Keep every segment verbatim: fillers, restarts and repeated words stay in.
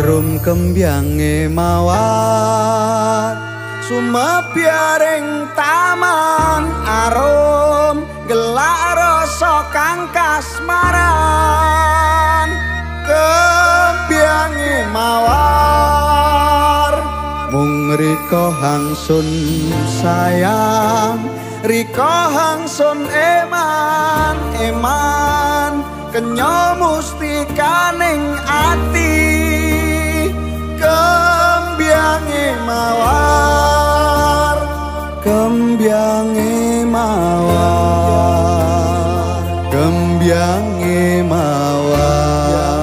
Harum kembyange mawar sumepyaring taman arum gelak rasa kang kasmaran. Kembyange mawar mung rika hangsun sayang, rika hangsun eman eman kenya mustikaning ati. Kembyange mawar, kembyange mawar, kembyange mawar.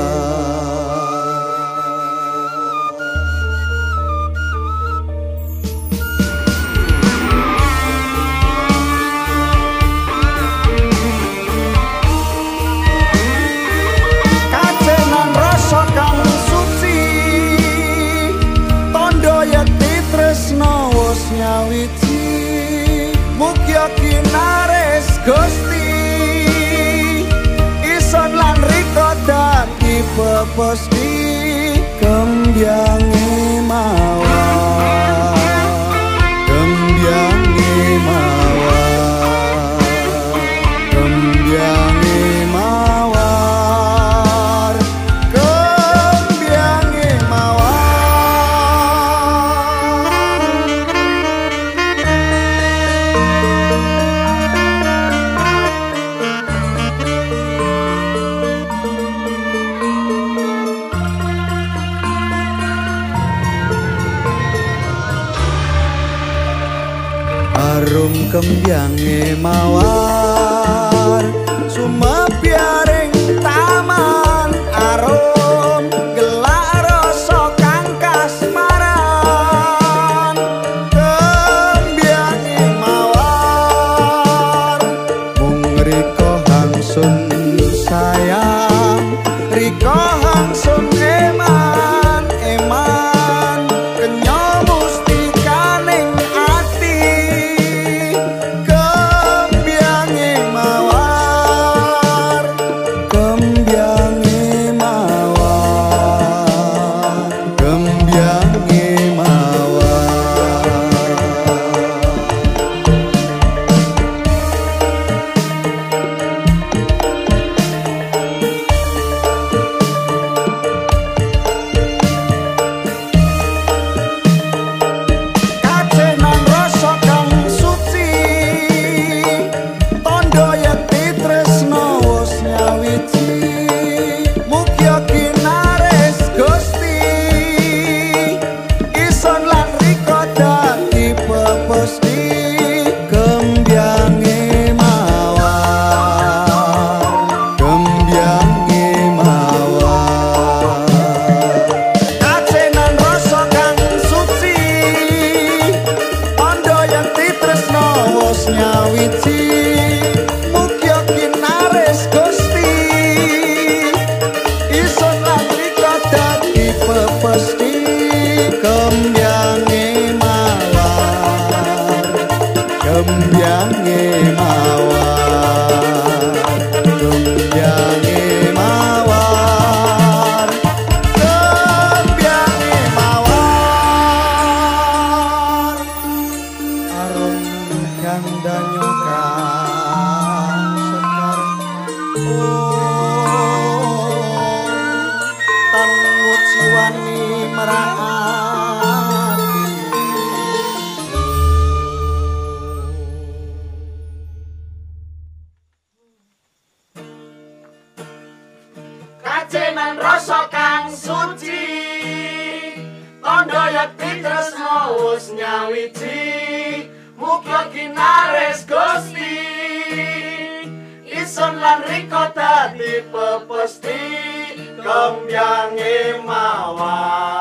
Kacenan rasa kang suci, tondo yakti tresno wis nyawiji, mugia kinares Gusti ison lan rika dadi pepesti. Kembyange mawar, kembyange mawar, kembyange mawar, kembyange harum kembyange mawar sumepyaring taman arum gelak rasa kang kasmaran. Kembyange mawar mung rika hangsun sayang, rika hangsun eman eman kenya mustikaning ati. Kembyange mawar, kembyange mawar, kembyange mawar. Kacenan rasa kang suci, tondo yakti tresno wis nyawiji, mugia kinares Gusti ison lan rika dadi pepesti. Kembyange mawar, kembyange mawar. Kacenan rasa kang suci, tondo yakti tresno wis nyawiji, mugia kinares Gusti ison lan rika dadi pepesti. Kembyange mawar, kembyange mawar, kembyange mawar, kembyange mawar. Arum kang danyo kang sekar, oh tan nguciwani merati. Kacenan rasa kang suci, tondo yakti tresno wis nyawiji, mugia kinares Gusti ison lan rika dadi pepesti. Kembyange mawar.